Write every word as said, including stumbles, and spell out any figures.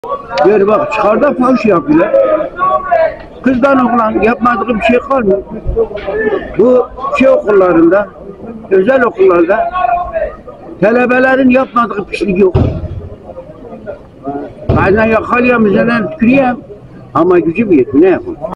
Gör bak çıkarda fahiş yapıyorlar. Kızdan oğlan yapmadığı bir şey kalmıyor. Bu şey okullarında, özel okullarda talebelerin yapmadığı pislik yok. Bazen yakalıyam, üzerinden tükürüyem ama gücüm yetmiyor. Ne yapayım?